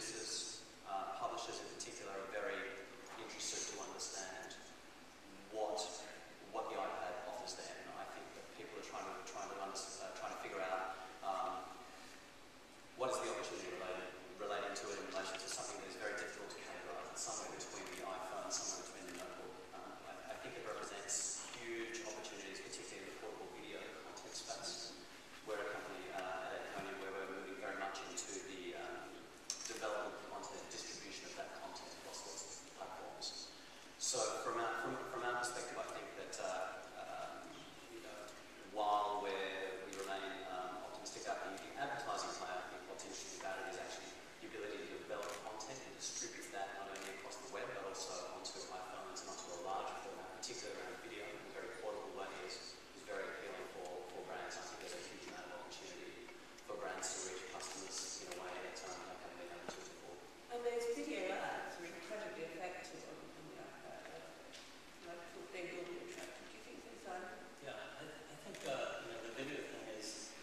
producers, publishers in particular, are very interested to understand what the iPad offers them. I think that people are trying to figure out what is the opportunity relating to it in relation to something that is very difficult to categorise. It's somewhere between the iPhone, somewhere between the notebook. I think it represents huge opportunities, particularly in the portable video content space. We're a company at Coney where we're moving very much into the development of content, distribution of that content across lots of platforms. So from our perspective, I think that while we remain optimistic about the advertising play, I think what's interesting about it is actually the ability to develop content and distribute that not only across the web but also onto iPhones and onto a larger format, particularly around video in a very portable way is very appealing for brands. I think there's a huge amount of opportunity for brands to reach customers in a way that they haven't been able to before. And those video ads are incredibly effective on the iPad. I thought they will be attractive. Do you think so, Simon? Yeah, I think the video thing is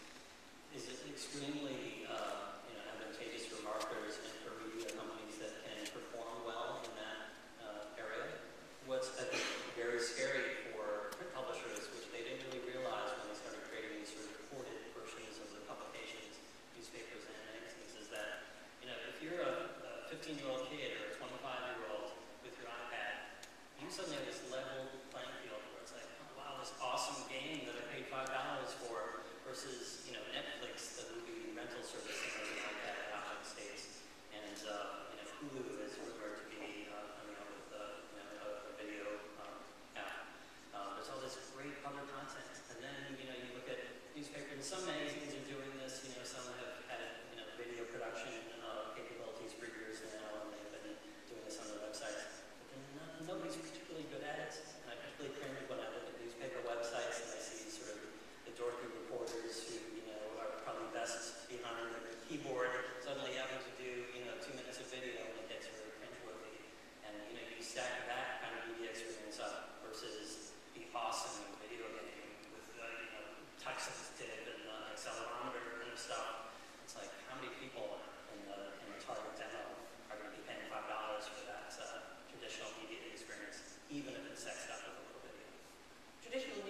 extremely advantageous for marketers and for media companies that can perform well in that area. What's I think very scary for print publishers, which they didn't really realize when they started creating these sort of reported versions of the publications, newspapers and magazines, is that if you're a 15-year-old kid or a 25-year-old with your iPad, you suddenly have this level playing field where it's like, oh, wow, this awesome game that I paid $5 for versus Netflix, the movie rental service that has an iPad out in the States, and Hulu is rumored to be coming out with a video app. There's all this great other content, and then you look at newspapers, and some magazines are doing this. Some have had video production capabilities for years now, and they've been doing this on their websites. But then nobody's particularly good at it. And I particularly cringe when I look at newspaper websites and I see sort of the dorky reporters who are probably best behind the keyboard suddenly having to do 2 minutes of video, and it gets really cringeworthy. And you stack that kind of media experience up versus the awesome video game with touch sensitive and accelerometer and stuff. It's like, how many people in the target demo are going to be paying $5 for that traditional media experience, even if it's sexed up with a little video? Traditional